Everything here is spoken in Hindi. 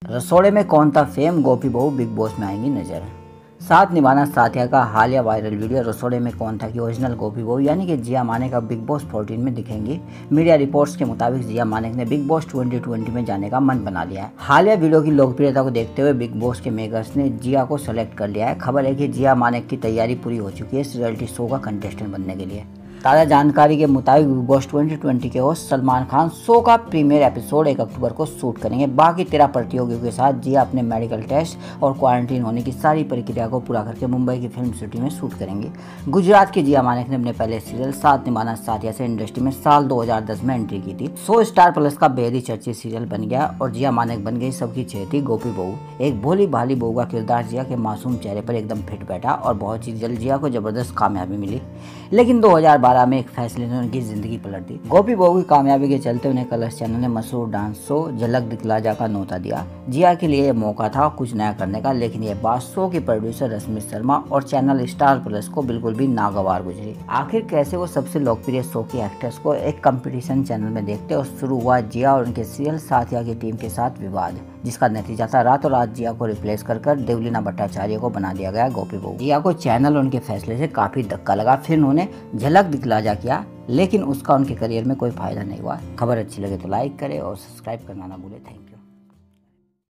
रसोड़े में कौन था फेम, गोपी बहू बिग बॉस में आएंगी नजर। साथ निभाना साथिया का हालिया वायरल वीडियो रसोड़े में कौन था की ओरिजिनल गोपी बहू यानी कि जिया मानेक अब बिग बॉस 14 में दिखेंगी। मीडिया रिपोर्ट्स के मुताबिक जिया मानेक ने बिग बॉस 2020 में जाने का मन बना लिया है। हालिया वीडियो की लोकप्रियता को देखते हुए बिग बॉस के मेकर्स ने जिया को सेलेक्ट कर लिया है। खबर है कि जिया मानेक की तैयारी पूरी हो चुकी है इस रियलिटी शो का कंटेस्टेंट बनने के लिए। ताज़ा जानकारी के मुताबिक बिग बॉस 2020 के होस्ट सलमान खान शो का प्रीमियर एपिसोड 1 अक्टूबर को शूट करेंगे। बाकी 13 प्रतियोगियों के साथ जिया अपने मेडिकल टेस्ट और क्वारंटीन होने की सारी प्रक्रिया को पूरा करके मुंबई की फिल्म सिटी में शूट करेंगे। गुजरात की जिया मानेक ने अपने पहले सीरियल साथ निभाना साथिया से इंडस्ट्री में साल 2010 में एंट्री की थी। शो स्टार प्लस का बेहद ही चर्चित सीरियल बन गया और जिया मानेक बन गई सबकी चहेती गोपी बहू। एक भोली भाली बहू का किरदार जिया के मासूम चेहरे पर एकदम फिट बैठा और बहुत ही जल्द जिया को जबरदस्त कामयाबी मिली। लेकिन 2012 में एक फैसले ने उनकी जिंदगी पलट दी। गोपी बहू की कामयाबी के चलते उन्हें कलर्स चैनल ने मशहूर डांस शो झलक दिखला जा का न्योता दिया। जिया के लिए मौका था कुछ नया करने का, लेकिन ये बात शो की प्रोड्यूसर रश्मि शर्मा और चैनल स्टार प्लस को बिल्कुल भी नागवार गुजरी। आखिर कैसे वो सबसे लोकप्रिय शो की एक्ट्रेस को एक कंपटीशन चैनल में देखते और शुरू हुआ जिया और उनके सीरियल साथिया की टीम के साथ विवाद, जिसका नतीजा था रातों रात जिया को रिप्लेस कर देवलीना भट्टाचार्य को बना दिया गया गोपी बहू। जिया को चैनल उनके फैसले से काफी धक्का लगा, फिर उन्होंने झलक दिखला जा किया, लेकिन उसका उनके करियर में कोई फायदा नहीं हुआ। खबर अच्छी लगे तो लाइक करें और सब्सक्राइब करना ना भूलें। Thank you.